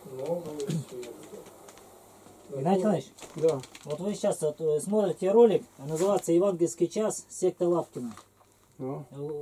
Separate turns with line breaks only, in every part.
Геннадий Николаевич,
Да.
вот вы сейчас смотрите ролик, называется «Евангельский час. Секта Лапкина».
Ну.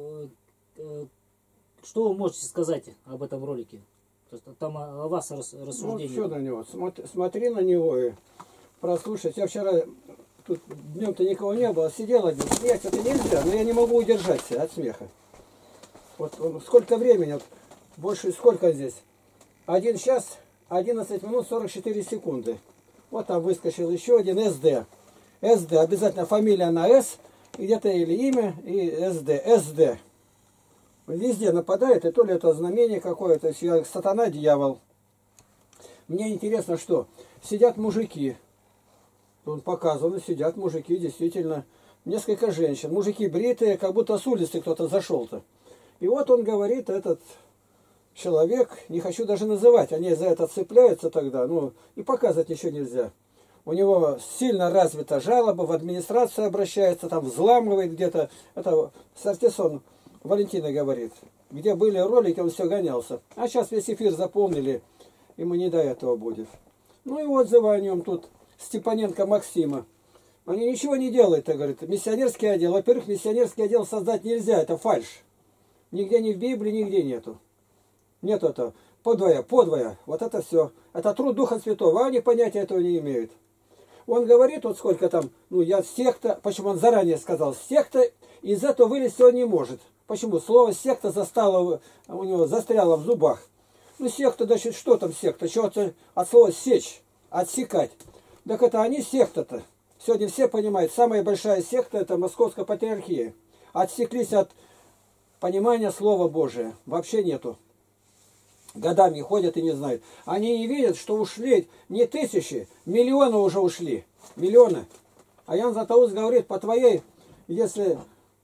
Что вы можете сказать об этом ролике? Там о вас рассуждение.
Ну, все на него. Смотри на него и прослушать. Я вчера, тут днем-то никого не было, сидел один. Смеяться это нельзя, но я не могу удержаться от смеха. Вот сколько времени, вот, больше сколько здесь? 1 час 11 минут 44 секунды. Вот там выскочил еще один СД. СД, обязательно фамилия на С, где-то или имя, и СД. СД. Везде нападает, и то ли это знамение какое-то, сатана, дьявол. Мне интересно, что сидят мужики. Он показывал, сидят мужики, действительно. Несколько женщин. Мужики бритые, как будто с улицы кто-то зашел-то. И вот он говорит, этот человек, не хочу даже называть, они за это цепляются тогда, ну и показывать еще нельзя. У него сильно развита жалоба, в администрацию обращается, там взламывает где-то. Это Сартисон Валентина говорит. Где были ролики, он все гонялся. А сейчас весь эфир заполнили, ему не до этого будет. Ну и отзывы о нем тут. Степаненко Максима. Они ничего не делают, говорит. Миссионерский отдел. Во-первых, миссионерский отдел создать нельзя, это фальшь. Нигде ни в Библии, нигде нету. Нет этого. Подвое. Вот это все. Это труд Духа Святого. А они понятия этого не имеют. Он говорит, вот сколько там, ну я секта, почему он заранее сказал, секта, из этого вылезти он не может. Почему? Слово секта застало, у него застряло в зубах. Ну секта, значит, что там секта? Чего-то от слова сечь, отсекать. Так это они секта-то. Сегодня все понимают, самая большая секта это Московская патриархия. Отсеклись от понимания Слова Божия. Вообще нету. Годами ходят и не знают. Они не видят, что ушли не тысячи, миллионы уже ушли. Миллионы. А Ян Златоуст говорит, по твоей, если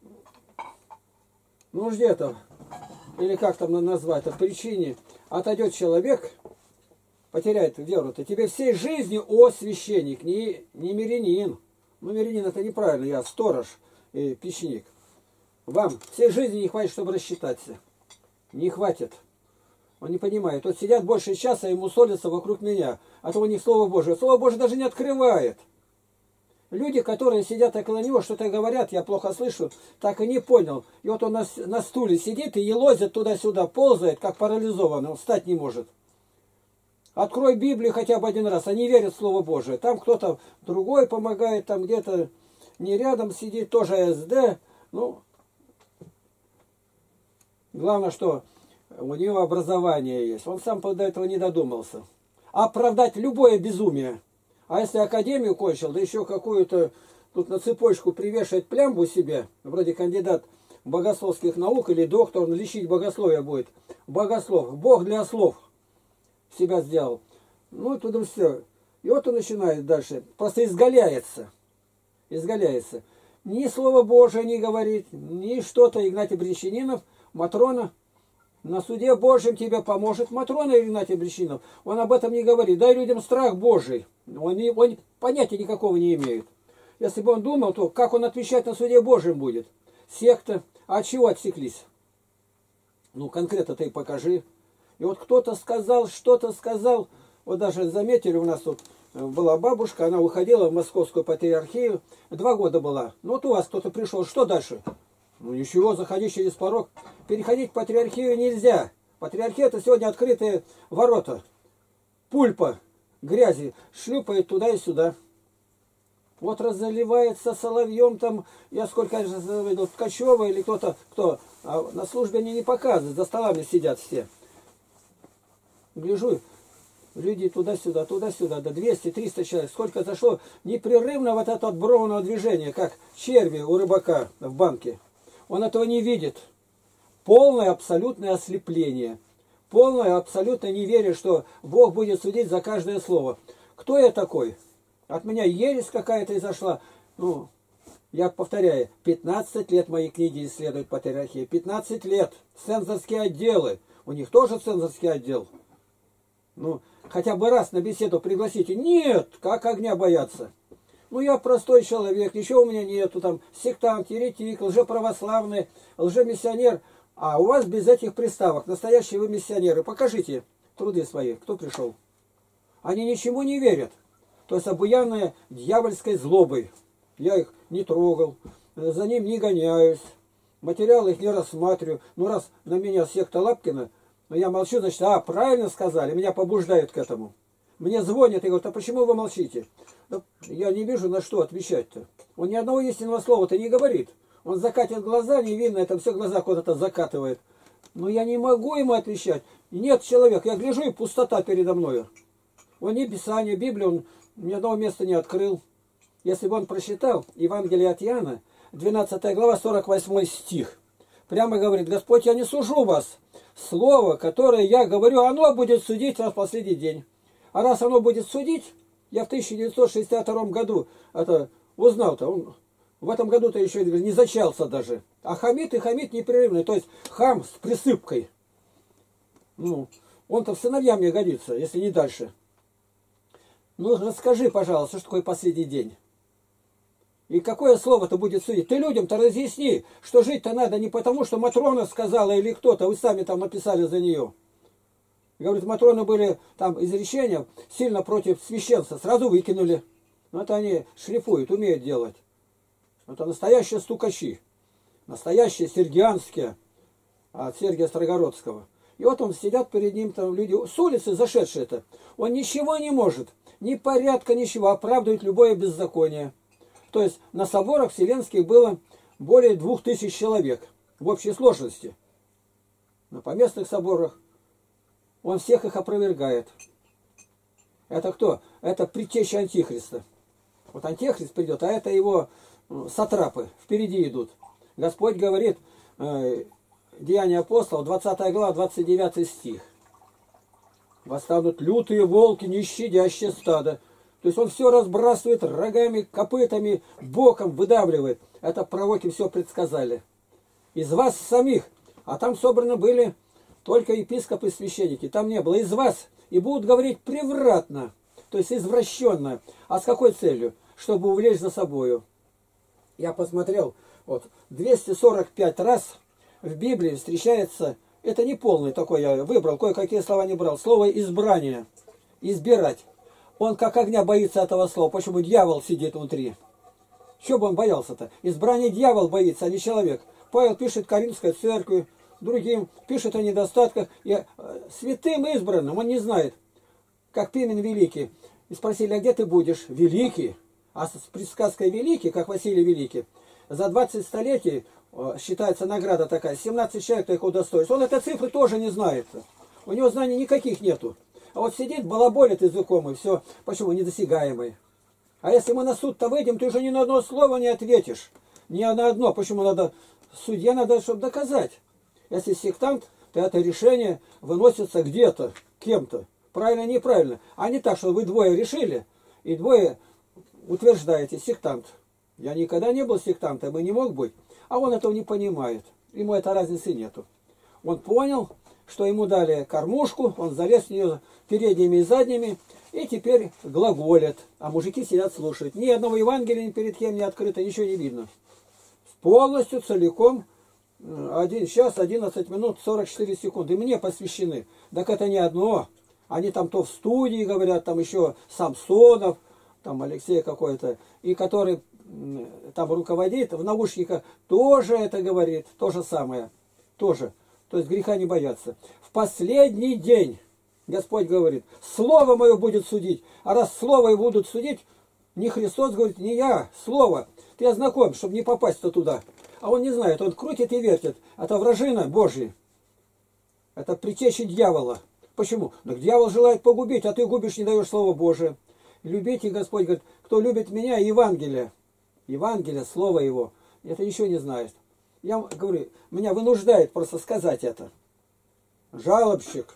нужде-то, или как там назвать, по причине, отойдет человек, потеряет веру-то, тебе всей жизни, о священник, не мирянин. Ну, мирянин это неправильно, я сторож и печеник. Вам всей жизни не хватит, чтобы рассчитаться. Не хватит. Он не понимает. Вот сидят больше часа и мусолятся вокруг меня. А то у них Слово Божие. Слово Божие даже не открывает. Люди, которые сидят около него, что-то говорят, я плохо слышу, так и не понял. И вот он на стуле сидит и елозит туда-сюда, ползает, как парализованный. Он встать не может. Открой Библию хотя бы один раз. Они верят в Слово Божие. Там кто-то другой помогает, там где-то не рядом сидит, тоже СД. Ну, главное, что у него образование есть. Он сам до этого не додумался. Оправдать любое безумие. А если академию кончил, да еще какую-то тут на цепочку привешивать плямбу себе, вроде кандидат богословских наук или доктор, он лечить богословие будет. Богослов. Бог для слов себя сделал. Ну и туда все. И вот он начинает дальше. Просто изгаляется. Изгаляется. Ни Слово Божие не говорит, ни что-то. Игнатий Бринчанинов, Матрона. На суде Божьем тебе поможет Матрона Игнатий Бринчанинов. Он об этом не говорит. Дай людям страх Божий. Он понятия никакого не имеет. Если бы он думал, то как он отвечать на суде Божьем будет? Секта. А от чего отсеклись? Ну, конкретно ты покажи. И вот кто-то сказал, что-то сказал. Вот даже заметили, у нас тут была бабушка, она уходила в Московскую патриархию. 2 года была. Ну вот у вас кто-то пришел. Что дальше? Ну ничего, заходи через порог. Переходить в патриархию нельзя. Патриархия это сегодня открытые ворота. Пульпа грязи шлюпает туда и сюда. Вот разливается соловьем там, я сколько видел, Ткачева или кто-то, кто на службе они не показывают, за столами сидят все. Гляжу, люди туда-сюда, до 200-300 человек. Сколько зашло непрерывно вот это отбровное движение, как черви у рыбака в банке. Он этого не видит. Полное абсолютное ослепление. Полное абсолютное неверие, что Бог будет судить за каждое слово. Кто я такой? От меня ересь какая-то изошла. Ну, я повторяю, 15 лет мои книги исследуют патриархию. 15 лет. Цензорские отделы. У них тоже цензорский отдел. Ну, хотя бы раз на беседу пригласите. Нет, как огня бояться. Ну, я простой человек, ничего у меня нету, там, сектант, еретик, лжеправославный, лжемиссионер. А у вас без этих приставок, настоящие вы миссионеры. Покажите труды свои. Кто пришел? Они ничему не верят. То есть обуянные дьявольской злобой. Я их не трогал, за ним не гоняюсь, материалы их не рассматриваю. Ну, раз на меня секта Лапкина, но я молчу, значит, правильно сказали, меня побуждают к этому. Мне звонят и говорят, а почему вы молчите? Да я не вижу, на что отвечать-то. Он ни одного истинного слова-то не говорит. Он закатит глаза, невинно, это все глаза куда-то закатывает. Но я не могу ему отвечать. Нет человека, я гляжу, и пустота передо мною. Он ни Писание, Библию, он ни одного места не открыл. Если бы он прочитал Евангелие от Иоанна, 12 глава, 48 стих, прямо говорит, Господь, я не сужу вас. Слово, которое я говорю, оно будет судить вас в последний день. А раз оно будет судить, я в 1962 году это узнал-то, он в этом году-то еще не зачался даже. А хамит и хамит непрерывно, то есть хам с присыпкой. Ну, он-то в сыновья мне годится, если не дальше. Ну, расскажи, пожалуйста, что такое последний день. И какое слово-то будет судить? Ты людям-то разъясни, что жить-то надо не потому, что Матрона сказала или кто-то, вы сами там написали за нее. Говорит, Матроны были там изречения сильно против священства, сразу выкинули. Но это они шлифуют, умеют делать. Это настоящие стукачи. Настоящие сергианские от Сергия Строгородского. И вот он сидят перед ним там люди с улицы зашедшие-то. Он ничего не может, ни порядка, ничего, оправдывает любое беззаконие. То есть на соборах вселенских было более 2000 человек в общей сложности. На поместных соборах он всех их опровергает. Это кто? Это предтеча Антихриста. Вот Антихрист придет, а это его сатрапы впереди идут. Господь говорит, Деяния апостолов, 20 глава, 29 стих. Восстанут лютые волки, не щадящие стадо. То есть он все разбрасывает рогами, копытами, боком выдавливает. Это пророки все предсказали. Из вас самих, а там собраны были только епископы и священники, там не было. Из вас. И будут говорить превратно, то есть извращенно. А с какой целью? Чтобы увлечь за собою. Я посмотрел, вот, 245 раз в Библии встречается, это не полный такой, я выбрал, кое-какие слова не брал, слово избрание, избирать. Он как огня боится этого слова, почему дьявол сидит внутри. Чего бы он боялся-то? Избрание дьявол боится, а не человек. Павел пишет Коринфской церкви, другим, пишет о недостатках. И святым избранным, он не знает, как Пимен Великий. И спросили, а где ты будешь? Великий. А с предсказкой Великий, как Василий Великий, за 20 столетий считается награда такая, 17 человек только удостоится. Он этой цифры тоже не знает. У него знаний никаких нету. А вот сидит, балаболит языком и все. Почему? Недосягаемый. А если мы на суд-то выйдем, ты уже ни на одно слово не ответишь. Ни на одно. Почему надо? Судье надо, чтобы доказать. Если сектант, то это решение выносится где-то, кем-то. Правильно, неправильно. А не так, что вы двое решили, и двое утверждаете, сектант. Я никогда не был сектантом и не мог быть. А он этого не понимает. Ему этой разницы нету. Он понял, что ему дали кормушку, он залез в нее передними и задними, и теперь глаголят. А мужики сидят, слушают. Ни одного Евангелия перед кем не открыто, ничего не видно. Полностью, целиком, 1 час, 11 минут, 44 секунды. И мне посвящены. Так это не одно. Они там то в студии говорят, там еще Самсонов, там Алексей какой-то, и который там руководит, в наушниках тоже это говорит, то же самое. Тоже. То есть греха не бояться. В последний день, Господь говорит, Слово Мое будет судить. А раз Слово Его будут судить, не Христос говорит, не я, Слово. Ты ознакомь, чтобы не попасть-то туда. А он не знает, он крутит и вертит. Это вражина Божья. Это притеча дьявола. Почему? Так дьявол желает погубить, а ты губишь, не даешь Слово Божие. Любите, Господь говорит, кто любит меня, Евангелие. Евангелие, Слово Его. Это ничего не знает. Я говорю, меня вынуждает просто сказать это. Жалобщик.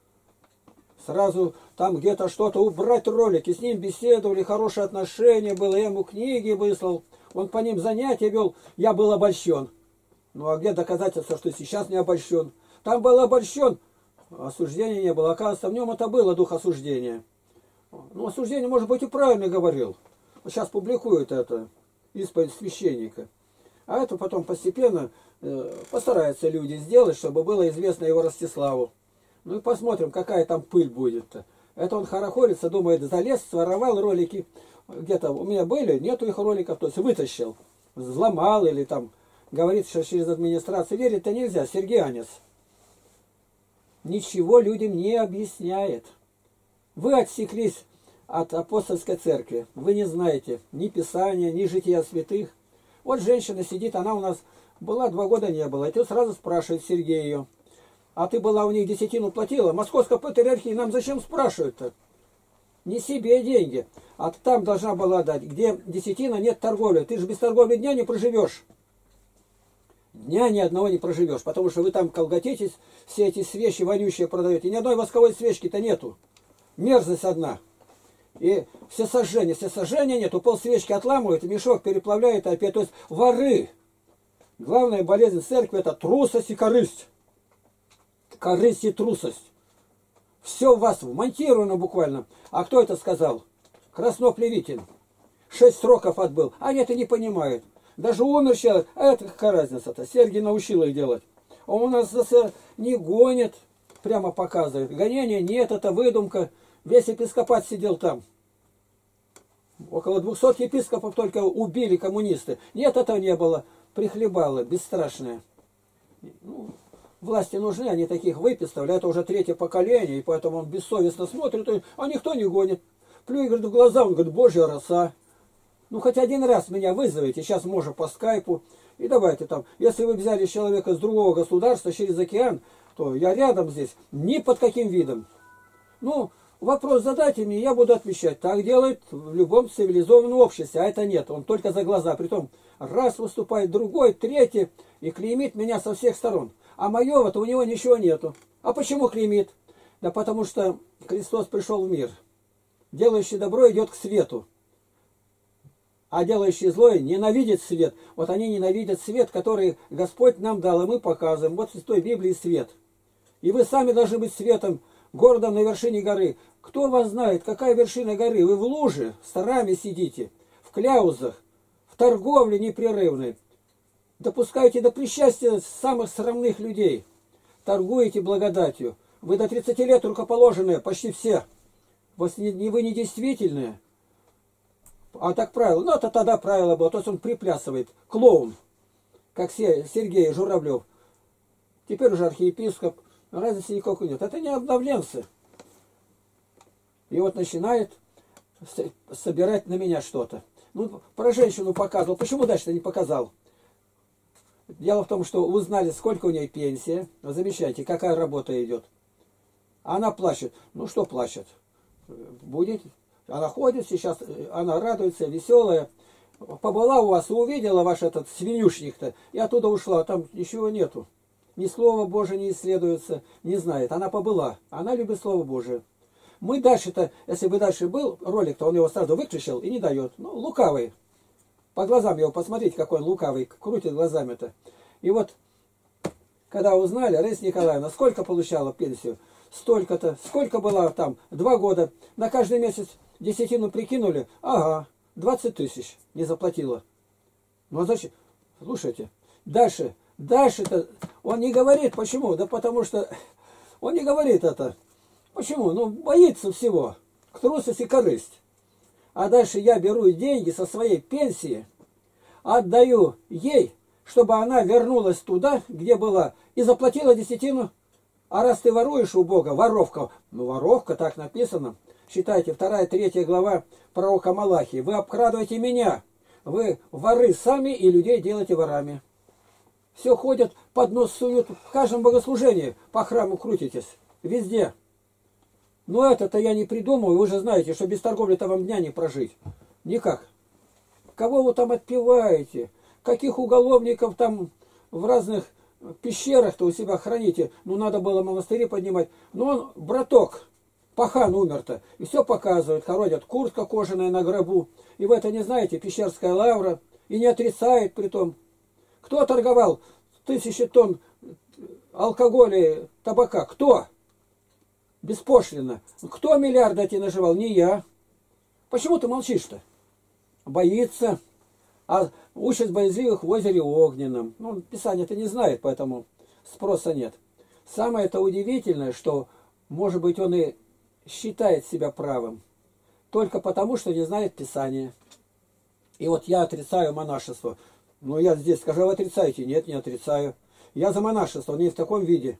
Сразу там где-то что-то убрать ролики. С ним беседовали, хорошее отношение было. Я ему книги выслал. Он по ним занятия вел. Я был обольщен. Ну а где доказательства, что сейчас не обольщен? Там был обольщен. Осуждения не было. Оказывается, в нем это было дух осуждения. Ну, осуждение, может быть, и правильно говорил. Вот сейчас публикуют это. Исповедь священника. А это потом постепенно постараются люди сделать, чтобы было известно его Ростиславу. Ну и посмотрим, какая там пыль будет-то. Это он хорохорится, думает, залез, своровал ролики. Где-то у меня были, нету их роликов, то есть вытащил, взломал или там, говорит, что через администрацию. Верить-то нельзя, сергианец. Ничего людям не объясняет. Вы отсеклись от апостольской церкви. Вы не знаете ни Писания, ни жития святых. Вот женщина сидит, она у нас была 2 года не было. И тут сразу спрашивает Сергей ее. А ты была у них десятину платила? Московской патриархии нам зачем спрашивают-то? Не себе деньги. А там должна была дать. Где десятина, нет торговли. Ты же без торговли дня не проживешь. Дня ни одного не проживешь. Потому что вы там колготитесь, все эти свечи вонючие продаете. Ни одной восковой свечки-то нету. Мерзость одна. И все сожжения нету. Пол свечки отламывают, мешок переплавляют опять. То есть воры. Главная болезнь церкви — это трусость и корысть. Корысть и трусость. Все у вас вмонтировано буквально. А кто это сказал? Краснов-Левитин. 6 сроков отбыл. Они это не понимают. Даже умер человек. А это какая разница-то? Сергий научил их делать. Он у нас не гонит, прямо показывает. Гонения нет, это выдумка. Весь епископат сидел там. Около 200 епископов только убили коммунисты. Нет, этого не было. Прихлебало, бесстрашное. Ну, власти нужны, они таких выписывали. Это уже 3-е поколение, и поэтому он бессовестно смотрит, а никто не гонит. Плюй, говорит, в глаза, он говорит, Божья роса. Ну, хоть один раз меня вызовите, сейчас можно по скайпу. И давайте там, если вы взяли человека с другого государства через океан, то я рядом здесь, ни под каким видом. Ну, вопрос задайте мне, я буду отвечать. Так делает в любом цивилизованном обществе, а это нет. Он только за глаза. Притом раз выступает, другой, третий, и клеймит меня со всех сторон. А моего-то у него ничего нету. А почему клеймит? Да потому что Христос пришел в мир. Делающий добро идет к свету. А делающий злое ненавидит свет. Вот они ненавидят свет, который Господь нам дал, и мы показываем. Вот в Святой Библии свет. И вы сами должны быть светом, городом на вершине горы. Кто вас знает, какая вершина горы? Вы в луже с тарами сидите, в кляузах, в торговле непрерывной. Допускаете до причастия самых срамных людей. Торгуете благодатью. Вы до 30 лет рукоположенные, почти все. Вы не действительные. А так правило. Ну, это тогда правило было. То есть он приплясывает. Клоун. Как Сергей Журавлев. Теперь уже архиепископ. Разницы никакой нет. Это не обновленцы. И вот начинает собирать на меня что-то. Ну, про женщину показывал. Почему дальше-то не показал? Дело в том, что узнали, сколько у нее пенсия. Вы замечаете, какая работа идет. Она плачет. Ну, что плачет? Будет. Она ходит сейчас, она радуется, веселая. Побыла у вас, увидела ваш этот свинюшник-то, и оттуда ушла. Там ничего нету. Ни слова Божие не исследуется, не знает. Она побыла. Она любит Слово Божие. Мы дальше-то, если бы дальше был ролик, то он его сразу выключил и не дает. Ну, лукавый. По глазам его посмотрите, какой он лукавый, крутит глазами-то. И вот, когда узнали, Раиса Николаевна, сколько получала пенсию? Столько-то. Сколько было там? 2 года. На каждый месяц десятину прикинули. Ага, 20 тысяч не заплатила. Ну, а зачем? Слушайте, дальше-то он не говорит. Почему? Да потому что он не говорит это. Почему? Ну, боится всего. Трусость и корысть. А дальше я беру деньги со своей пенсии, отдаю ей, чтобы она вернулась туда, где была, и заплатила десятину. А раз ты воруешь у Бога, воровка, ну воровка, так написано, считайте, 2-3 глава пророка Малахии, вы обкрадываете меня, вы воры сами и людей делаете ворами. Все ходят, под нос суют, в каждом богослужении по храму крутитесь, везде. Но это-то я не придумываю, вы же знаете, что без торговли-то вам дня не прожить. Никак. Кого вы там отпеваете? Каких уголовников там в разных пещерах-то у себя храните? Ну, надо было монастыри поднимать. Но он, браток, пахан умер-то. И все показывают, ходят, куртка кожаная на гробу. И вы это не знаете, пещерская лавра. И не отрицает при том. Кто торговал 1000 тонн алкоголя, табака? Кто? Беспошлино. Кто миллиарды эти наживал? Не я. Почему ты молчишь-то? Боится. А участь боязливых в озере огненном. Ну, Писание-то не знает, поэтому спроса нет. Самое это удивительное, что, может быть, он и считает себя правым только потому, что не знает Писания. И вот я отрицаю монашество. Но я здесь скажу, вы отрицаете? Нет, не отрицаю. Я за монашество, не в таком виде,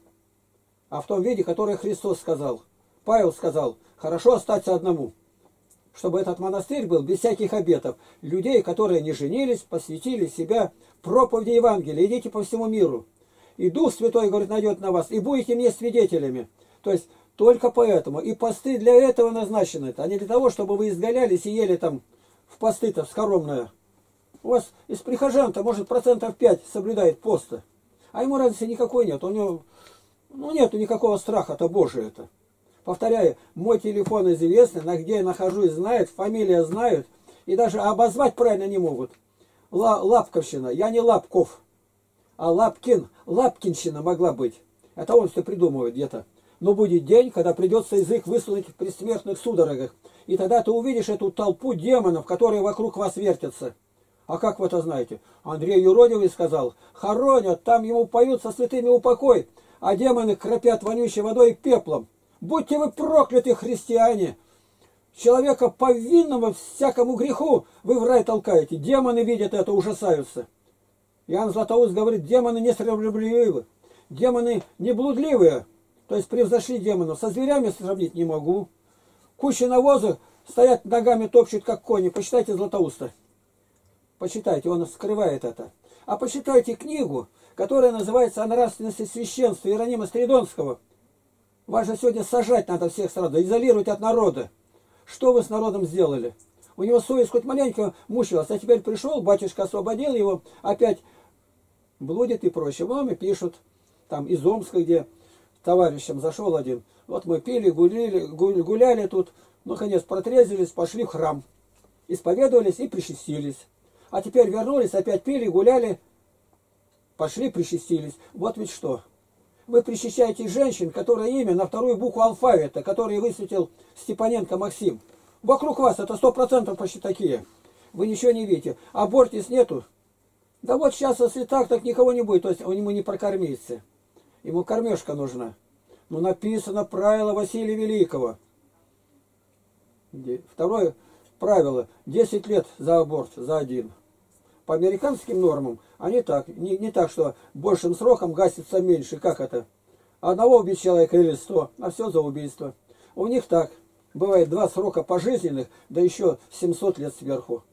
а в том виде, который Христос сказал. Павел сказал, хорошо остаться одному, чтобы этот монастырь был без всяких обетов. Людей, которые не женились, посвятили себя проповеди Евангелия. Идите по всему миру. И Дух Святой, говорит, найдет на вас, и будете мне свидетелями. То есть, только поэтому. И посты для этого назначены. А не для того, чтобы вы изгалялись и ели там в посты-то скоромное. У вас из прихожан-то, может, 5% соблюдает поста. А ему разницы никакой нет. У него, нету никакого страха-то Божия-то. Повторяю, мой телефон известный, на где я нахожусь, знают, фамилия знают. И даже обозвать правильно не могут. Лапковщина. Я не Лапков, а Лапкин. Лапкинщина могла быть. Это он все придумывает где-то. Но будет день, когда придется язык высунуть в предсмертных судорогах. И тогда ты увидишь эту толпу демонов, которые вокруг вас вертятся. А как вы это знаете? Андрей Юродивый сказал, хоронят, там ему поют со святыми упокой, а демоны кропят вонючей водой и пеплом. Будьте вы прокляты, христиане! Человека повинного всякому греху вы в рай толкаете. Демоны видят это, ужасаются. Иоанн Златоуст говорит, демоны не сравниваемы, демоны не блудливые. То есть превзошли демонов. Со зверями сравнить не могу. Куча навоза, стоят ногами, топчут, как кони. Почитайте Златоуста. Почитайте, он скрывает это. А почитайте книгу, которая называется «О нравственности священства» Иеронима Стридонского. Вас же сегодня сажать надо всех сразу, изолировать от народа. Что вы с народом сделали? У него совесть хоть маленько мучилась, а теперь пришел, батюшка освободил его, опять блудит и прочее. Маме пишут, там из Омска, где товарищем зашел один. Вот мы пили, гуляли тут, наконец протрезвились, пошли в храм. Исповедовались и причастились. А теперь вернулись, опять пили, гуляли, пошли, причастились. Вот ведь что. Вы причащаете женщин, которые имя на вторую букву алфавита, которые высветил Степаненко Максим. Вокруг вас это 100% почти такие. Вы ничего не видите. Абортис нету. Да вот сейчас, если так никого не будет. То есть он ему не прокормится. Ему кормежка нужна. Ну, написано правило Василия Великого. Второе правило. 10 лет за аборт, за один. По американским нормам, они так. Не так, что большим сроком гасится меньше. Как это? Одного убить человека или 100, а все за убийство. У них так. Бывает 2 срока пожизненных, да еще 700 лет сверху.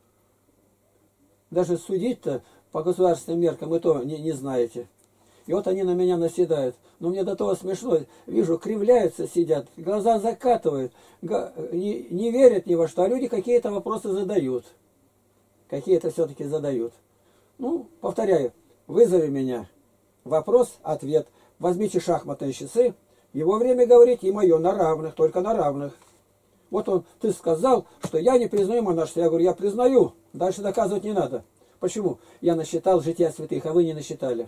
Даже судить-то по государственным меркам вы то не знаете. И вот они на меня наседают. Но мне до того смешно. Вижу, кривляются, сидят, глаза закатывают, не верят ни во что. А люди какие-то вопросы задают. Какие-то все-таки задают. Ну, повторяю, вызови меня. Вопрос, ответ. Возьмите шахматные часы. Его время говорить и мое на равных, только на равных. Вот ты сказал, что я не признаю монашество. Я говорю, я признаю. Дальше доказывать не надо. Почему? Я насчитал жития святых, а вы не насчитали.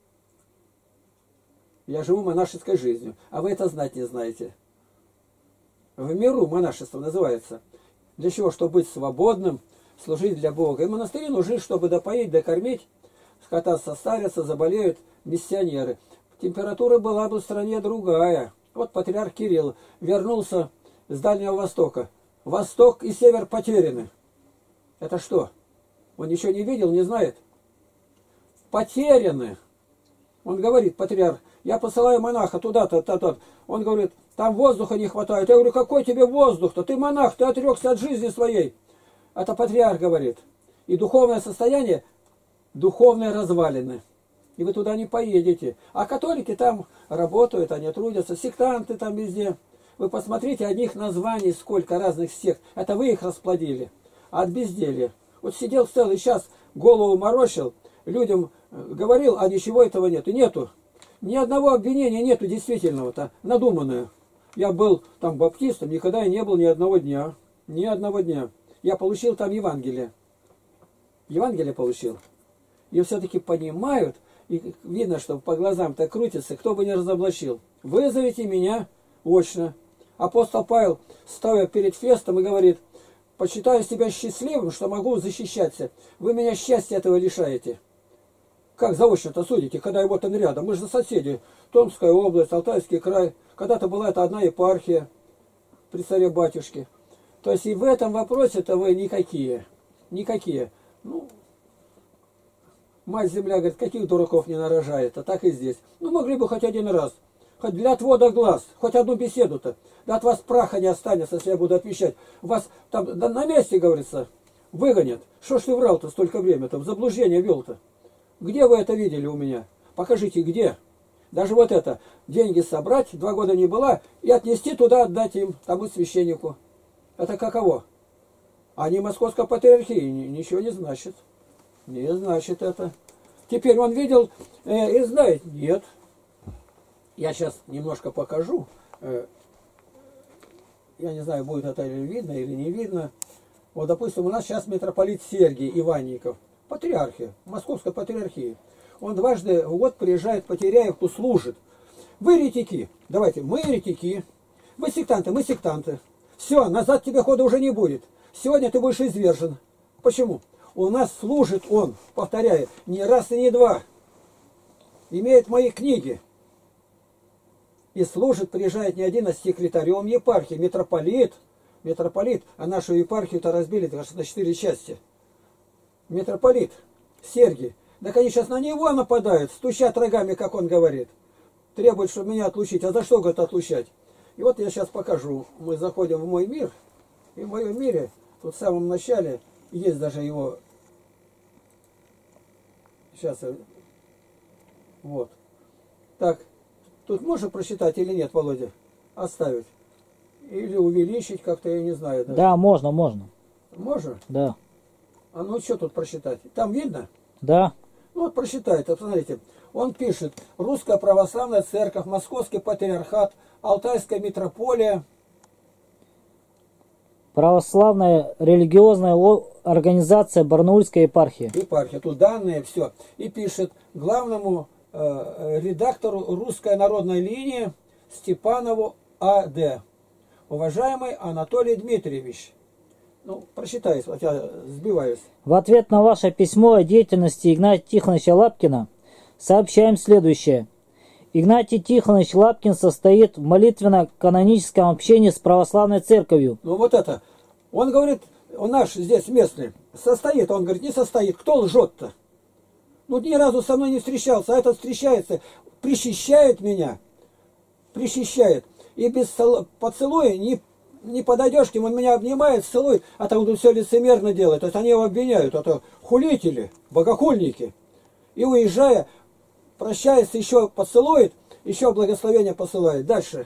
Я живу монашеской жизнью, а вы это знать не знаете. В миру монашество называется. Для чего? Чтобы быть свободным, служить для Бога. И монастыри нужны, чтобы допоить, докормить, скота состарятся, заболеют миссионеры. Температура была бы в стране другая. Вот патриарх Кирилл вернулся с Дальнего Востока. Восток и север потеряны. Это что? Он ничего не видел, не знает? Потеряны. Он говорит, патриарх, я посылаю монаха туда-то, то-то. Он говорит, там воздуха не хватает. Я говорю, какой тебе воздух-то? Ты монах, ты отрекся от жизни своей. Это патриарх говорит. И духовное состояние, духовные развалины. И вы туда не поедете. А католики там работают, они трудятся. Сектанты там везде. Вы посмотрите, одних названий сколько разных сект. Это вы их расплодили. А от безделья. Вот сидел целый час, голову морочил, людям говорил, а ничего этого нету. Нету. Ни одного обвинения нету действительного-то, надуманное. Я был там баптистом, никогда и не был ни одного дня. Ни одного дня. Я получил там Евангелие. Евангелие получил. И все-таки понимают, и видно, что по глазам-то крутится, кто бы не разоблачил. Вызовите меня очно. Апостол Павел, стоя перед Фестом, и говорит, почитаю себя счастливым, что могу защищаться. Вы меня счастья этого лишаете. Как заочно-то судите, когда его там рядом? Мы же соседи. Томская область, Алтайский край. Когда-то была это одна епархия. при царе-батюшке. То есть и в этом вопросе-то вы никакие. Никакие. Ну, мать-земля, говорит, каких дураков не нарожает, а так и здесь. Ну, могли бы хоть один раз. Хоть для отвода глаз, хоть одну беседу-то. Да от вас праха не останется, если я буду отвечать. Вас там да, на месте, говорится, выгонят. Что ж ты врал-то столько времени-то, в заблуждение вел-то? Где вы это видели у меня? Покажите, где? Даже вот это, деньги собрать, 2 года не была, и отнести туда, отдать им, тому священнику. Это каково? Они Московской патриархии ничего не значит. Не значит это. Теперь он видел и знает, нет. Я сейчас немножко покажу. Я не знаю, будет это или видно, или не видно. Вот, допустим, у нас сейчас митрополит Сергий Иванников, патриархия, Московской патриархии. Он дважды в год приезжает по Теряевку, служит. Вы еретики, давайте, мы еретики. Вы сектанты, мы сектанты. Все, назад тебе хода уже не будет. Сегодня ты будешь извержен. Почему? У нас служит он, повторяю, не раз и не два. Имеет мои книги. И служит, приезжает не один, а с секретарем епархии, митрополит, а нашу епархию-то разбили на 4 части. Митрополит Сергий. Так они сейчас на него нападают, стучат рогами, как он говорит. Требуют, чтобы меня отлучить. А за что, говорит, отлучать? И вот я сейчас покажу. Мы заходим в мой мир. И в моем мире, тут в самом начале, есть даже его... Сейчас, вот. Так, тут можно прочитать или нет, Володя? Оставить. Или увеличить как-то, я не знаю. Даже.
Да, можно, можно.
Можно?
Да.
А ну что тут прочитать? Там видно?
Да.
Ну вот прочитайте, посмотрите. Он пишет: Русская Православная Церковь, Московский Патриархат, Алтайская Митрополия.
Православная религиозная организация Барнаульская епархия.
Епархия, тут данные, все. И пишет главному редактору Русской народной линии Степанову А.Д. Уважаемый Анатолий Дмитриевич. Ну, прочитай, я сбиваюсь.
В ответ на ваше письмо о деятельности Игнатия Тихоновича Лапкина сообщаем следующее. Игнатий Тихонович Лапкин состоит в молитвенно-каноническом общении с православной церковью.
Ну вот это. Он говорит, он наш здесь местный, состоит. Он говорит, не состоит. Кто лжет-то? Ну ни разу со мной не встречался, а этот встречается, причащает меня. Причащает. И без поцелуя не подойдешь к нему, он меня обнимает, целует, а там он все лицемерно делает. То есть они его обвиняют, это хулители, богохульники. И уезжая, прощается, еще поцелует, еще благословение посылает. Дальше.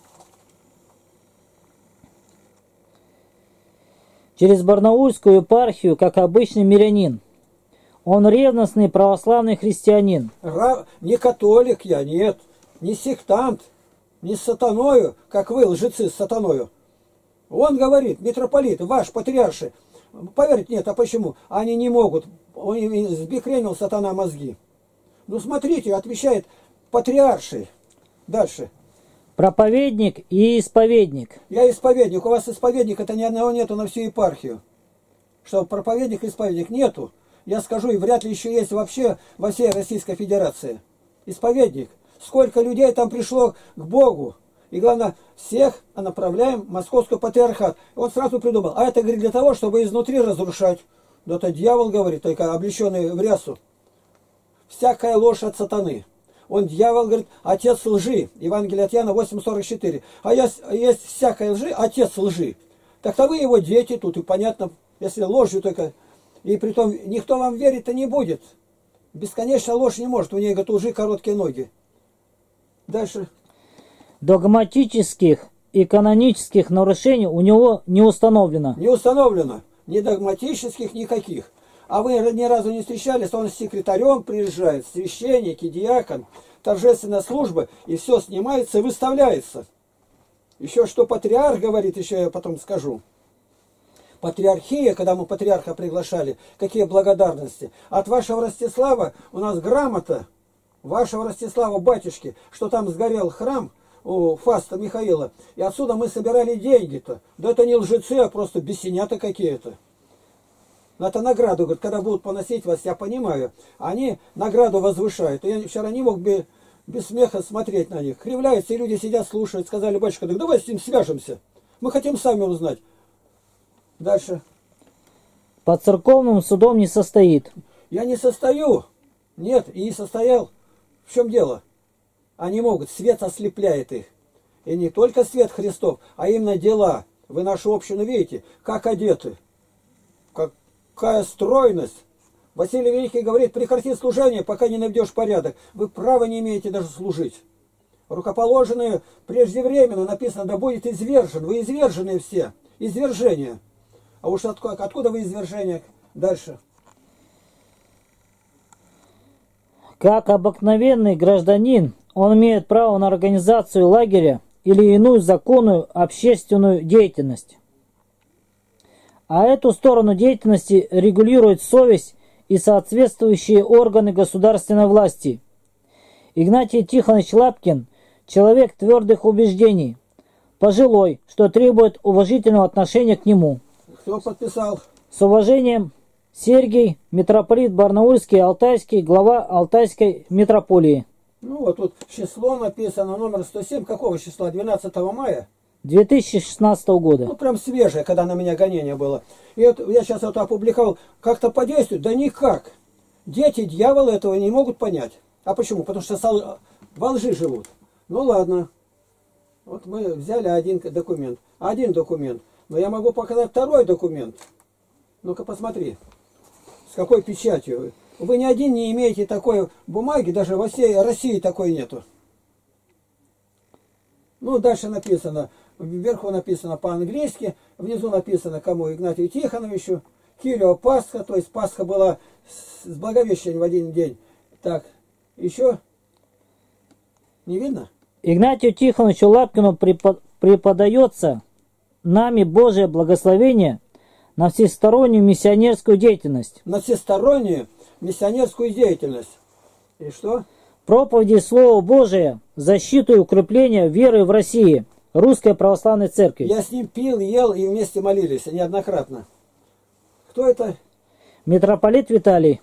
Через Барнаульскую епархию, как обычный мирянин. Он ревностный православный христианин.
Не католик я, нет. Не сектант, не с сатаною, как вы, лжецы с сатаною. Он говорит, митрополит, ваш патриарши. Поверьте, нет, а почему? Они не могут. Он сбекренил сатана мозги. Ну смотрите, отвечает патриарший. Дальше.
Проповедник и исповедник.
Я исповедник. У вас исповедник, это ни одного нету на всю епархию. Что проповедник и исповедник нету. Я скажу, и вряд ли еще есть вообще во всей Российской Федерации. Исповедник. Сколько людей там пришло к Богу. И главное, всех направляем в Московский патриархат. Он сразу придумал. А это, говорит, для того, чтобы изнутри разрушать. Да это дьявол, говорит, только облеченный в рясу. Всякая ложь от сатаны. Он, дьявол, говорит, отец лжи. Евангелие от Иоанна 8:44. А есть всякая лжи, отец лжи. Так-то вы его дети тут, и понятно, если ложью только. И притом никто вам верить-то не будет. Бесконечно ложь не может. У нее, говорит, лжи короткие ноги. Дальше.
Догматических и канонических нарушений у него не установлено.
Не установлено. Ни догматических, никаких. А вы ни разу не встречались, он с секретарем приезжает, священник и диакон, торжественная служба, и все снимается и выставляется. Еще что патриарх говорит, еще я потом скажу. Патриархия, когда мы патриарха приглашали, какие благодарности. От вашего Ростислава у нас грамота, вашего Ростислава батюшки, что там сгорел храм у Фаста Михаила, и отсюда мы собирали деньги-то. Да это не лжецы, а просто бесенята какие-то. Это награду, говорит, когда будут поносить вас, я понимаю, они награду возвышают. Я вчера не мог без смеха смотреть на них. Кривляются, и люди сидят, слушают. Сказали, батюшка, так давай с ним свяжемся. Мы хотим сами узнать. Дальше.
Под церковным судом не состоит.
Я не состою. Нет, и не состоял. В чем дело? Они могут, свет ослепляет их. И не только свет Христов, а именно дела. Вы нашу общину видите, как одеты. Какая стройность. Василий Великий говорит, прекрати служение, пока не наведешь порядок. Вы права не имеете даже служить. Рукоположенные преждевременно написано, да будет извержен. Вы изверженные все. Извержение. А уж откуда вы извержение? Дальше.
Как обыкновенный гражданин, он имеет право на организацию лагеря или иную законную общественную деятельность. А эту сторону деятельности регулирует совесть и соответствующие органы государственной власти. Игнатий Тихонович Лапкин – человек твердых убеждений, пожилой, что требует уважительного отношения к нему.
Кто подписал?
С уважением, Сергий, митрополит Барнаульский, Алтайский, глава Алтайской митрополии.
Ну вот тут число написано, номер 107, какого числа? 12 мая?
2016 года.
Ну прям свежее, когда на меня гонение было. И вот я сейчас это опубликовал. Как-то подействует? Да никак. Дети дьявола этого не могут понять. А почему? Потому что во лжи живут. Ну ладно. Вот мы взяли один документ. Но я могу показать второй документ. Ну-ка посмотри. С какой печатью. Вы ни один не имеете такой бумаги, даже во всей России такой нету. Ну, дальше написано, вверху написано по-английски, внизу написано кому? Игнатию Тихоновичу. Килио Пасха, то есть Пасха была с Благовещением в один день. Так, еще не видно?
Игнатию Тихоновичу Лапкину преподается нами Божие благословение на всестороннюю миссионерскую деятельность.
На всестороннюю миссионерскую деятельность. И что?
Проповеди Слова Божия, защиту и укрепление веры в России, Русской Православной Церкви.
Я с ним пил, ел и вместе молились неоднократно. Кто это?
Митрополит Виталий.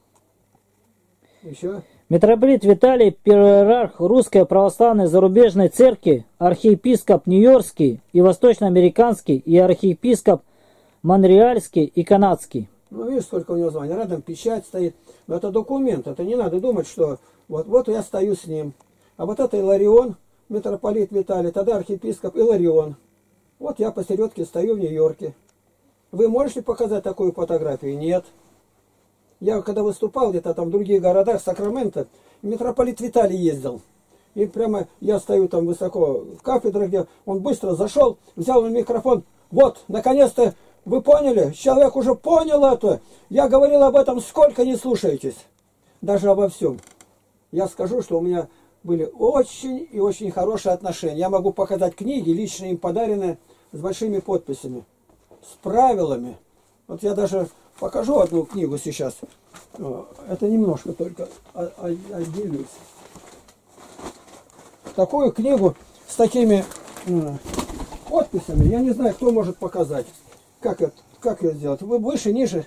Еще?
Митрополит Виталий, иерарх Русской Православной Зарубежной Церкви, архиепископ Нью-Йоркский и Восточноамериканский и архиепископ Монреальский и Канадский.
Ну, видишь, сколько у него званий. Рядом печать стоит. Но это документ. Это не надо думать, что вот я стою с ним. А вот это Иларион, митрополит Виталий, тогда архиепископ Иларион. Вот я посередке стою в Нью-Йорке. Вы можете показать такую фотографию? Нет. Я когда выступал где-то там в других городах, Сакраменто, митрополит Виталий ездил. И прямо я стою там высоко в кафедре, где он быстро зашел, взял микрофон. Вот, наконец-то, вы поняли? Человек уже понял это. Я говорил об этом, сколько не слушаетесь. Даже обо всем. Я скажу, что у меня были очень и очень хорошие отношения. Я могу показать книги, лично им подаренные, с большими подписями. С правилами. Вот я даже покажу одну книгу сейчас. Это немножко только отделюсь. Такую книгу с такими подписями. Я не знаю, кто может показать. Как ее сделать? Вы выше, ниже?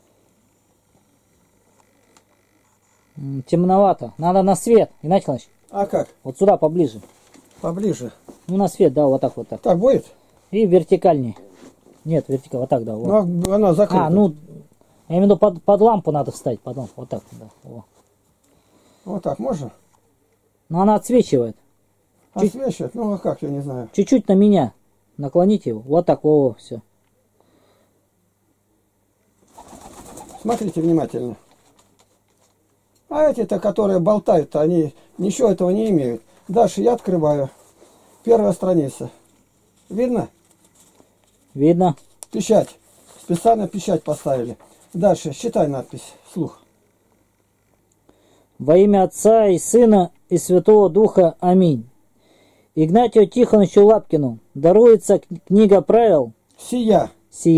Темновато. Надо на свет, Игнатий Иванович.
А как?
Вот сюда поближе.
Поближе.
Ну на свет, да, вот так вот так.
Так будет?
И вертикальнее. Нет, вертикально, вот так, да. Вот.
Ну, она закрыта.
А, ну, я имею в виду под лампу надо встать, под лампу, вот так, да. Во.
Вот так можно?
Но она отсвечивает.
Освещает? Ну а как, я не знаю.
Чуть-чуть на меня наклоните его, вот так, во, все.
Смотрите внимательно. А эти-то, которые болтают-то, они ничего этого не имеют. Дальше я открываю. Первая страница. Видно?
Видно.
Печать. Специально печать поставили. Дальше читай надпись вслух.
Во имя Отца и Сына и Святого Духа. Аминь. Игнатию Тихоновичу Лапкину даруется книга правил
Сия.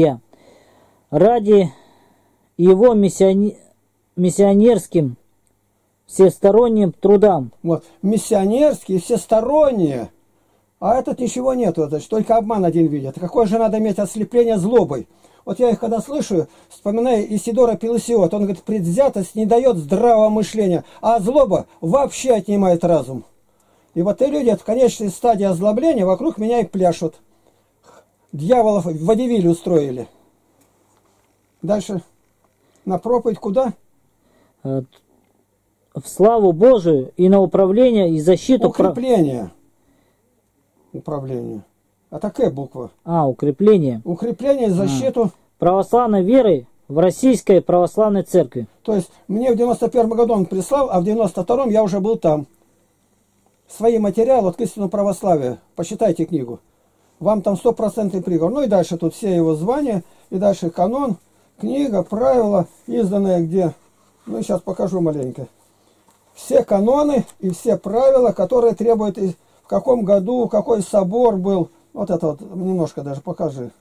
ради его миссионерским всесторонним трудам.
Вот. Миссионерские, всесторонние. А этот ничего нету, это только обман один видит. Какое же надо иметь ослепление злобой? Вот я их когда слышу, вспоминаю Исидора Пелесиот, он говорит, предвзятость не дает здравого мышления, а злоба вообще отнимает разум. И вот и люди в конечной стадии озлобления вокруг меня и пляшут. Дьяволов в водевиле устроили. Дальше. На проповедь куда?
В славу Божию и на управление и защиту...
Укрепление. Управление. А такая буква.
Укрепление.
Укрепление, защиту.
Православной веры в Российской Православной Церкви.
То есть мне в 91 году он прислал, а в 92-м я уже был там. Свои материалы вот к истинному православию. Почитайте книгу. Вам там 100% приговор. Ну и дальше тут все его звания. И дальше канон, книга, правила, изданная где. Ну и сейчас покажу маленько. Все каноны и все правила, которые требуют, в каком году, какой собор был. Вот это вот немножко даже покажи.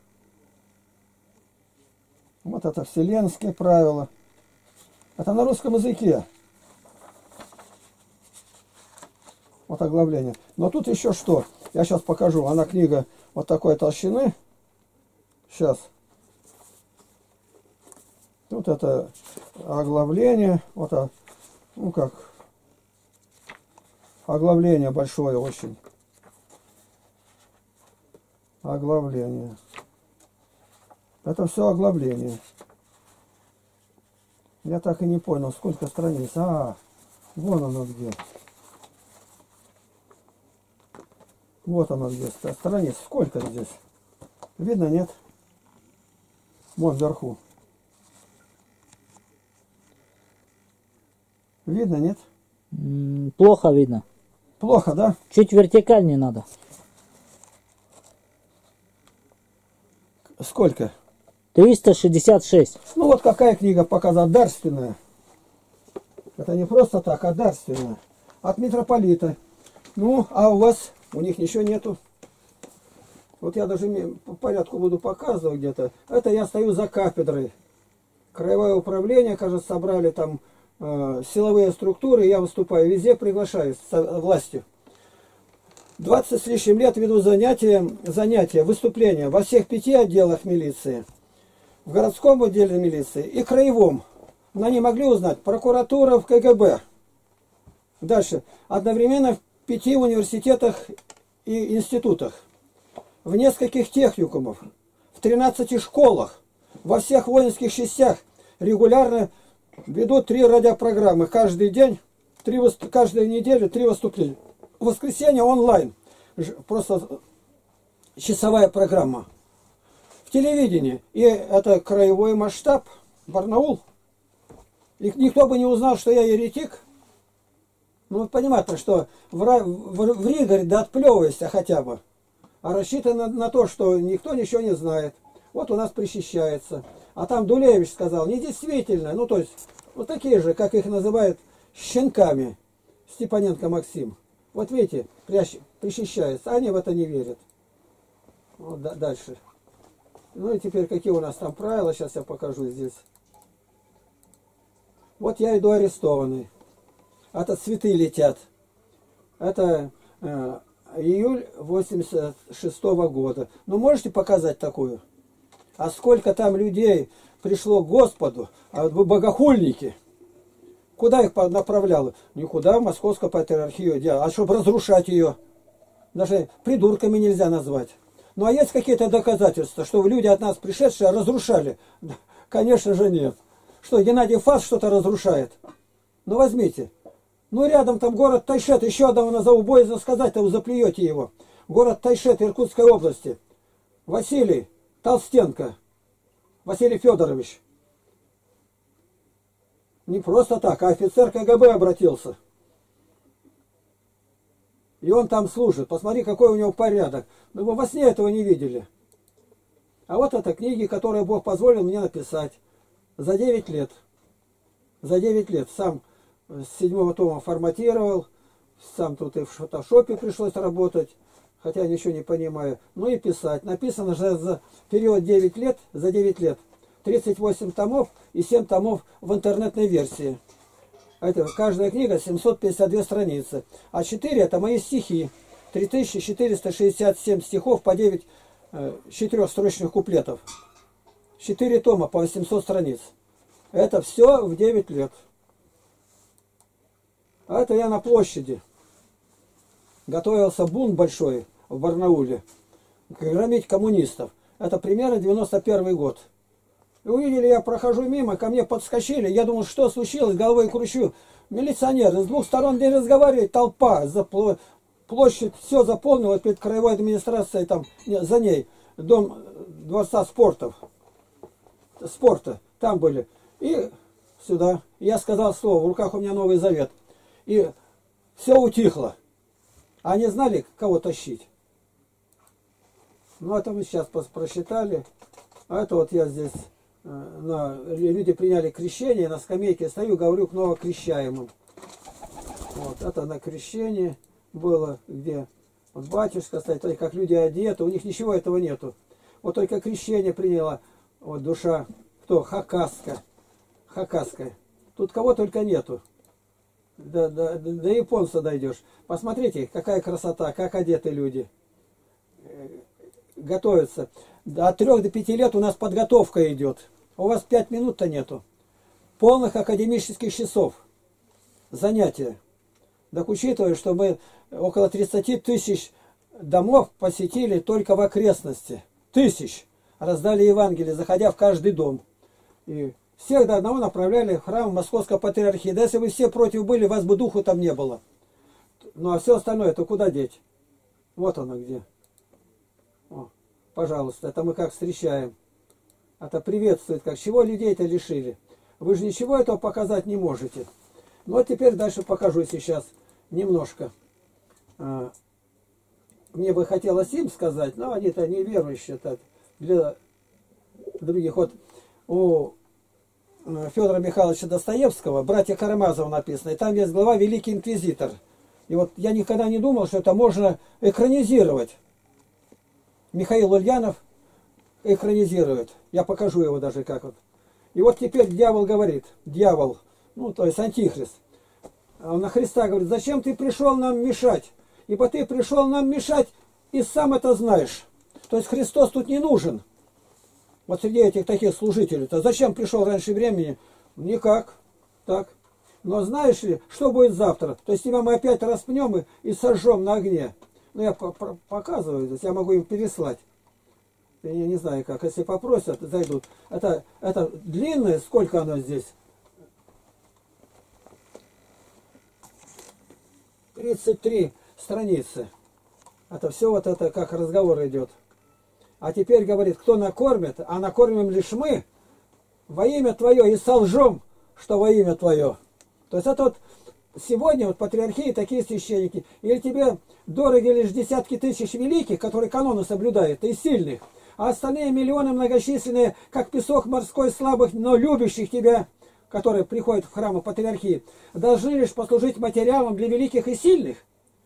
Вот это вселенские правила. Это на русском языке. Вот оглавление. Но тут еще что. Я сейчас покажу. Она книга вот такой толщины. Сейчас. Тут это оглавление. Вот, ну как. Оглавление большое очень. Оглавление. Это все оглавление. Я так и не понял, сколько страниц. Вон оно где. Вот оно где. Страниц. Сколько здесь? Видно, нет? Вон вверху. Видно, нет?
Плохо видно.
Плохо, да?
Чуть вертикальнее надо.
Сколько?
366.
Ну вот какая книга показана, дарственная. Это не просто так, а дарственная. От митрополита. Ну, а у вас, у них ничего нету. Вот я даже по порядку буду показывать где-то. Это я стою за кафедрой. Краевое управление, кажется, собрали там силовые структуры. Я выступаю везде, приглашаю с властью. 20 с лишним лет веду занятия, выступления во всех 5 отделах милиции. В городском отделе милиции и краевом. Но они могли узнать. Прокуратура в КГБ. Дальше. Одновременно в 5 университетах и институтах. В нескольких техникумах. В 13 школах. Во всех воинских частях. Регулярно ведут 3 радиопрограммы. Каждый день, каждую неделю 3 выступления. В воскресенье онлайн. Просто часовая программа. В телевидении. И это краевой масштаб. Барнаул. И никто бы не узнал, что я еретик. Ну, понятно, что в Ригоре да отплевывайся хотя бы. А рассчитано на то, что никто ничего не знает. Вот у нас причащается. А там Дулевич сказал, недействительно. Ну, то есть, вот такие же, как их называют, щенками. Степаненко Максим. Вот видите, причащается. Они в это не верят. Вот дальше. Ну и теперь какие у нас там правила. Сейчас я покажу здесь. Вот я иду арестованный. Это цветы летят. Это июль 86-го года. Ну можете показать такую? А сколько там людей пришло к Господу, а вы богохульники. Куда их направляло? Никуда, в Московскую патриархию. А чтобы разрушать ее. Даже придурками нельзя назвать. Ну а есть какие-то доказательства, что люди от нас пришедшие разрушали? Конечно же нет. Что, Геннадий Фас что-то разрушает? Ну возьмите. Ну рядом там город Тайшет, еще одного назову, боязно сказать-то вы заплюете его. Город Тайшет Иркутской области. Василий Толстенко. Василий Федорович. Не просто так, а офицер КГБ обратился. И он там служит. Посмотри, какой у него порядок. Ну, вы во сне этого не видели. А вот это книги, которые Бог позволил мне написать. За 9 лет. За 9 лет. Сам с 7-го тома форматировал. Сам тут и в фотошопе пришлось работать. Хотя ничего не понимаю. Ну и писать. Написано же за период 9 лет. За 9 лет. 38 томов и 7 томов в интернетной версии. Это каждая книга 752 страницы. А 4 это мои стихи. 3467 стихов по 9 4-строчных куплетов. 4 тома по 800 страниц. Это все в 9 лет. А это я на площади. Готовился бунт большой в Барнауле. Громить коммунистов. Это примерно 91 год. И увидели, я прохожу мимо, ко мне подскочили. Я думал, что случилось, головой кручу. Милиционеры, с двух сторон не разговаривает, толпа, площадь все заполнила перед краевой администрацией, там, за ней, дом дворца спорта, там были. И сюда. Я сказал слово, в руках у меня Новый Завет. И все утихло. Они знали, кого тащить. Ну, это мы сейчас просчитали. А это вот я здесь, люди приняли крещение, на скамейке стою, говорю к новокрещаемым. Вот, это на крещении было, где вот батюшка стоит, то есть как люди одеты, у них ничего этого нету. Вот только крещение приняла вот душа, кто? Хакасская. Тут кого только нету. До японца дойдешь. Посмотрите, какая красота, как одеты люди. Готовятся. От 3 до 5 лет у нас подготовка идет. У вас 5 минут-то нету. Полных академических часов. Занятия. Так учитывая, что мы около 30 тысяч домов посетили только в окрестности. Тысяч. Раздали Евангелие, заходя в каждый дом. И всех до одного направляли в храм Московской Патриархии. Да если бы все против были, вас бы духу там не было. Ну а все остальное, то куда деть? Вот оно где. О, пожалуйста, это мы как встречаем. Это приветствует, как чего людей-то лишили. Вы же ничего этого показать не можете. Ну а теперь дальше покажу сейчас немножко. Мне бы хотелось им сказать, но они-то неверующие. Так, для других. Вот у Федора Михайловича Достоевского, братья Карамазовы написано, и там есть глава «Великий инквизитор». И вот я никогда не думал, что это можно экранизировать. Михаил Ульянов экранизирует. Я покажу его даже как вот. И вот теперь дьявол говорит, ну то есть антихрист. Он на Христа говорит, зачем ты пришел нам мешать? Ибо ты пришел нам мешать и сам это знаешь. То есть Христос тут не нужен. Вот среди этих таких служителей-то. Зачем пришел раньше времени? Никак. Так. Но знаешь ли, что будет завтра? То есть тебя мы опять распнем и сожжем на огне. Ну я показываю здесь, я могу им переслать. Я не знаю как. Если попросят, зайдут. Это длинное, сколько оно здесь? 33 страницы. Это все вот это как разговор идет. А теперь говорит, кто накормит, а накормим лишь мы во имя Твое и солжем, что во имя Твое. То есть это вот сегодня вот патриархии такие священники. Или тебе дороги лишь десятки тысяч великих, которые каноны соблюдают, и сильных, а остальные миллионы многочисленные, как песок морской слабых, но любящих тебя, которые приходят в храмы патриархии, должны лишь послужить материалом для великих и сильных?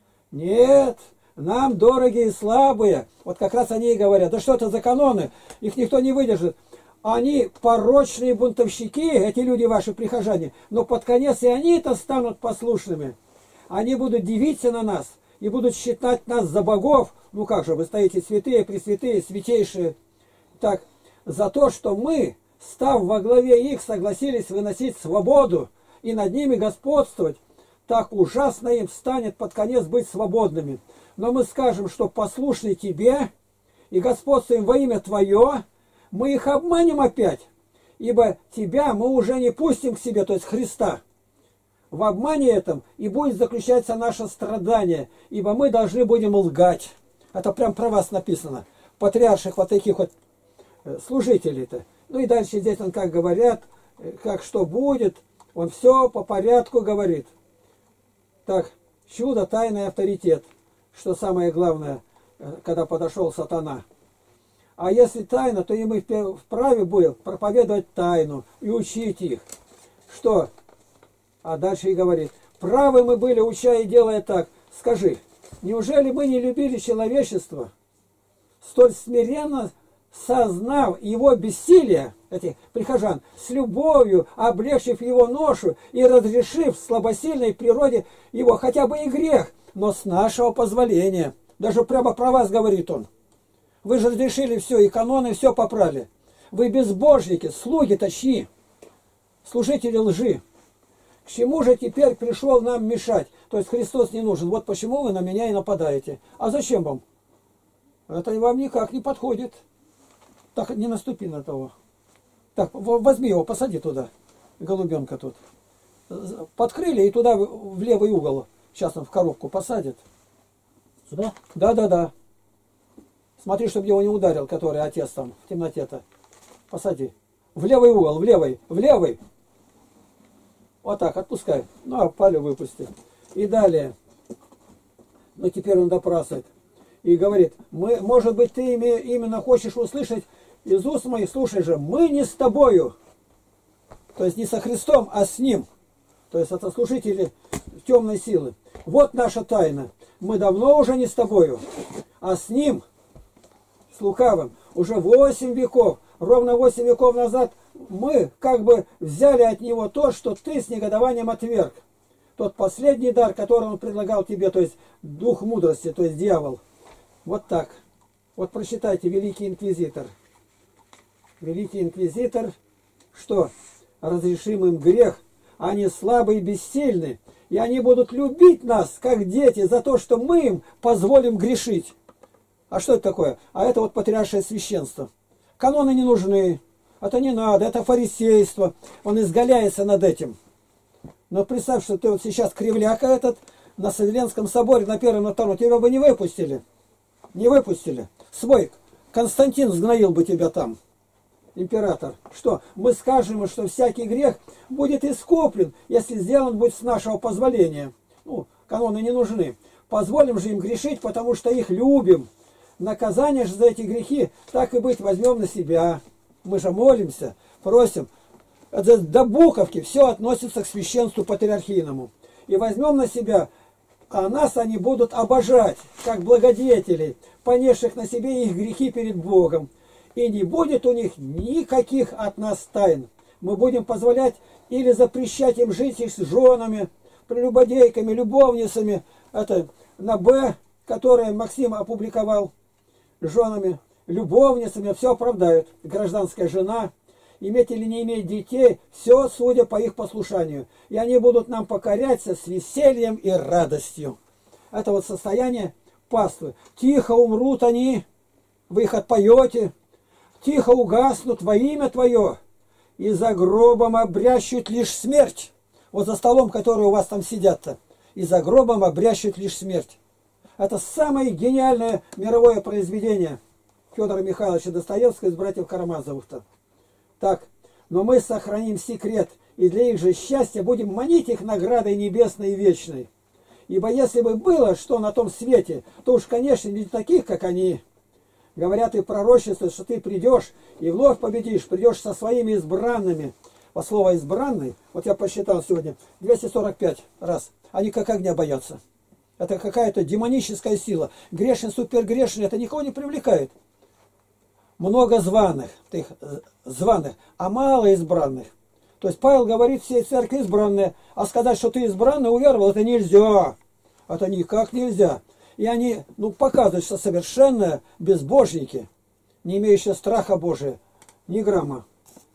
Нет, нам дорогие и слабые. Вот как раз они и говорят, да что это за каноны, их никто не выдержит. Они порочные бунтовщики, эти люди ваши прихожане, но под конец и они-то станут послушными. Они будут дивиться на нас и будут считать нас за богов. Ну как же, вы стоите святые, пресвятые, святейшие. Так, за то, что мы, став во главе их, согласились выносить свободу и над ними господствовать, так ужасно им станет под конец быть свободными. Но мы скажем, что послушны тебе и господствуем во имя Твое, мы их обманем опять, ибо Тебя мы уже не пустим к себе, то есть Христа. В обмане этом и будет заключаться наше страдание, ибо мы должны будем лгать. Это прям про вас написано. Патриарших вот таких вот служителей-то. Ну и дальше здесь он как говорят, как что будет, он все по порядку говорит. Так, чудо, тайный авторитет, что самое главное, когда подошел сатана. А если тайна, то и мы вправе будем проповедовать тайну и учить их. Что? А дальше и говорит, правы мы были, уча и делая так. Скажи, неужели мы не любили человечество, столь смиренно сознав его бессилие, этих прихожан, с любовью облегчив его ношу и разрешив слабосильной природе его хотя бы и грех, но с нашего позволения. Даже прямо про вас говорит он. Вы же разрешили все, и каноны все попрали. Вы безбожники, слуги точни, служители лжи. К чему же теперь пришел нам мешать? То есть Христос не нужен. Вот почему вы на меня и нападаете. А зачем вам? Это вам никак не подходит. Так, не наступи на того. Так, возьми его, посади туда. Голубенка тут. Под крылья и туда в левый угол. Сейчас он в коробку посадит.
Сюда?
Да, да, да. Смотри, чтобы его не ударил, который отец там в темноте-то. Посади. В левый угол, в левый, в левый. Вот так, отпускай. Ну, а палю выпусти. И далее. Ну, теперь он допрашивает. И говорит, может быть, ты именно хочешь услышать из уст моих, слушай же, мы не с тобою. То есть не со Христом, а с Ним. То есть это служители темной силы. Вот наша тайна. Мы давно уже не с тобою, а с Ним, с лукавым, уже 8 веков, ровно 8 веков назад мы как бы взяли от Него то, что ты с негодованием отверг. Тот последний дар, который Он предлагал тебе, то есть дух мудрости, то есть дьявол. Вот так. Вот прочитайте, Великий Инквизитор. Великий Инквизитор, что? Разрешим им грех, они слабы и бессильны, и они будут любить нас, как дети, за то, что мы им позволим грешить. А что это такое? А это вот патриаршее священство. Каноны не нужны, это не надо, это фарисейство. Он изгаляется над этим. Но представь, что ты вот сейчас кривляка этот на Вселенском соборе на первом, на втором, тебя бы не выпустили. Не выпустили. Свой Константин сгноил бы тебя там. Император. Что? Мы скажем, что всякий грех будет искуплен, если сделан будет с нашего позволения. Ну, каноны не нужны. Позволим же им грешить, потому что их любим. Наказание же за эти грехи, так и быть, возьмем на себя. Мы же молимся, просим. Это до буковки все относится к священству патриархийному. И возьмем на себя, а нас они будут обожать, как благодетелей, понесших на себе их грехи перед Богом. И не будет у них никаких от нас тайн. Мы будем позволять или запрещать им жить с женами, прелюбодейками, любовницами. Это на Б, которое Максим опубликовал, женами, любовницами, все оправдают. Гражданская жена, иметь или не иметь детей, все судя по их послушанию. И они будут нам покоряться с весельем и радостью. Это вот состояние паствы. Тихо умрут они, вы их отпоете, тихо угаснут во имя Твое, и за гробом обрящут лишь смерть. Вот за столом, который у вас там сидят-то, и за гробом обрящут лишь смерть. Это самое гениальное мировое произведение Федора Михайловича Достоевского из братьев Карамазовых-то. Так, но мы сохраним секрет, и для их же счастья будем манить их наградой небесной и вечной. Ибо если бы было что на том свете, то уж, конечно, не таких, как они. Говорят и пророчества, что ты придешь и вновь победишь, придешь со своими избранными. По слову избранный, вот я посчитал сегодня, 245 раз. Они как огня боятся. Это какая-то демоническая сила. Грешный, супергрешный, это никого не привлекает. Много званых, а мало избранных. То есть Павел говорит, всей церкви избранные, а сказать, что ты избранный, уверовал, это нельзя. Это никак нельзя. И они показывают, что совершенно безбожники, не имеющие страха Божия, ни грамма.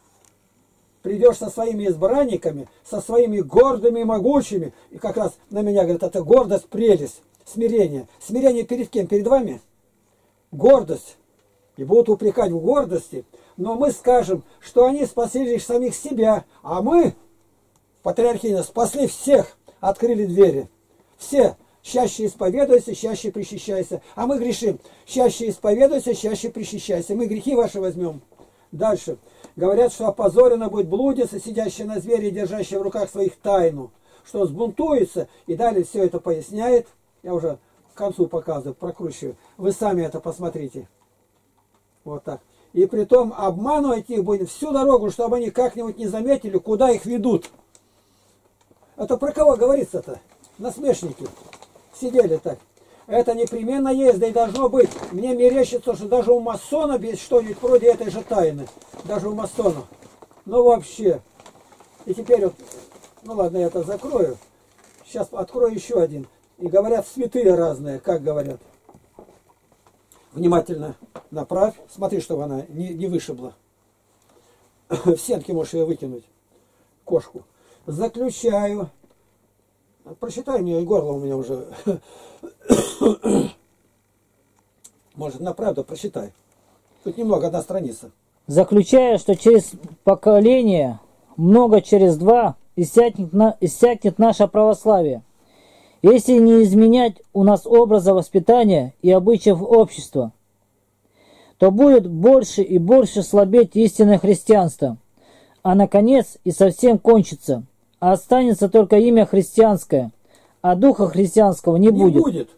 Придешь со своими избранниками, со своими гордыми и могучими, и как раз на меня говорят, это гордость, прелесть, смирение. Смирение перед кем? Перед вами? Гордость. И будут упрекать в гордости, но мы скажем, что они спасли лишь самих себя, а мы, патриархийно, спасли всех, открыли двери. Все, чаще исповедуйся, чаще причащайся. А мы грешим, чаще исповедуйся, чаще причащайся. Мы грехи ваши возьмем. Дальше. Говорят, что опозорена будет блудица, сидящая на звере, держащая в руках своих тайну, что сбунтуется, и далее все это поясняет. Я уже к концу показываю, прокручиваю. Вы сами это посмотрите. Вот так. И притом обманывать их будем всю дорогу, чтобы они как-нибудь не заметили, куда их ведут. Это про кого говорится-то? Насмешники. Сидели так. Это непременно есть, да и должно быть. Мне мерещится, что даже у масонов есть что-нибудь вроде этой же тайны. Даже у масонов. Ну вообще. И теперь вот, ну ладно, я это закрою. Сейчас открою еще один. И говорят святые разные, как говорят. Внимательно направь. Смотри, чтобы она не вышибла. В сенке можешь ее выкинуть. Кошку. Заключаю. Прочитай мне, горло у меня уже. Может, на правду прочитай. Тут немного, одна страница.
заключая, что через поколение, много через два, иссякнет наше православие, если не изменять у нас образа воспитания и обычаев общества, то будет больше и больше слабеть истинное христианство, а наконец и совсем кончится, а останется только имя христианское, а духа христианского не будет.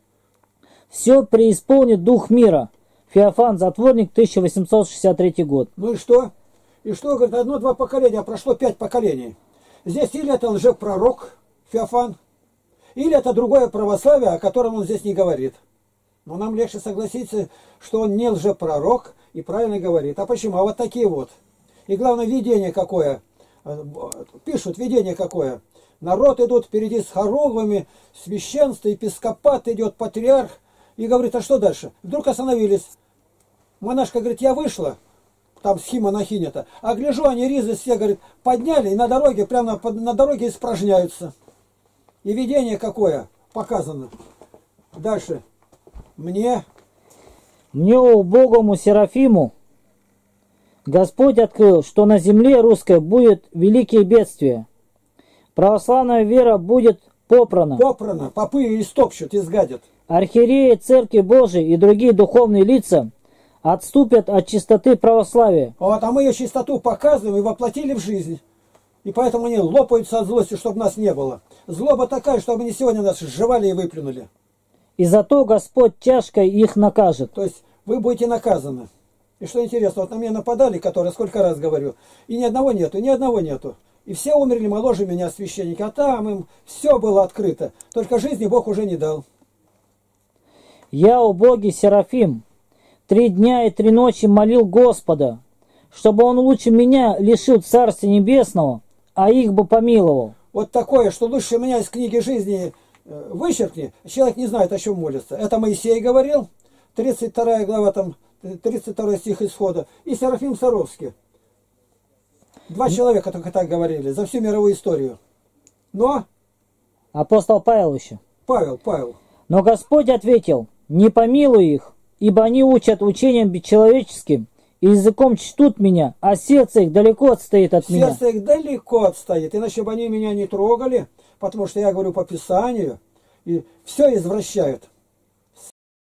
Все преисполнит дух мира. Феофан Затворник, 1863 год.
Ну и что? И что, говорит, одно-два поколения, а прошло 5 поколений. Здесь или это лжепророк Феофан, или это другое православие, о котором он здесь не говорит. Но нам легче согласиться, что он не лжепророк и правильно говорит. А почему? А вот такие вот. И главное, видение какое. Пишут, видение какое. Народ идут впереди с хоругвами, священство, епископат идет, патриарх. И говорит, а что дальше? Вдруг остановились. Монашка говорит, я вышла, там схимонахиня-то, а гляжу, они ризы все, говорит, подняли и на дороге, прямо на дороге испражняются. И видение какое показано. Дальше. Мне,
убогому Серафиму, Господь открыл, что на земле русской будет великие бедствия. Православная вера будет попрана.
Попрана, попы истопчут, изгадят.
Архиереи Церкви Божией и другие духовные лица отступят от чистоты православия.
Вот, а мы ее чистоту показываем и воплотили в жизнь. И поэтому они лопаются от злости, чтобы нас не было. Злоба такая, чтобы они сегодня нас сживали и выплюнули.
И зато Господь тяжко их накажет.
То есть вы будете наказаны. И что интересно, вот на меня нападали, которые, сколько раз говорю, и ни одного нету, ни одного нету. И все умерли моложе меня, священники, а там им все было открыто. Только жизни Бог уже не дал.
Я, убогий Серафим, 3 дня и 3 ночи молил Господа, чтобы Он лучше меня лишил Царствия Небесного, а их бы помиловал.
Вот такое, что лучше меня из книги жизни вычеркни, человек не знает, о чем молится. Это Моисей говорил, 32 глава, там, 32 стих Исхода, и Серафим Саровский. 2 человека только так говорили за всю мировую историю. Но...
Апостол Павел еще.
Павел.
Но Господь ответил, не помилуй их, ибо они учат учением бесчеловеческим, и языком чтут меня, а сердце их далеко отстоит от меня.
Сердце их далеко отстоит, иначе бы они меня не трогали, потому что я говорю по Писанию, и все извращают.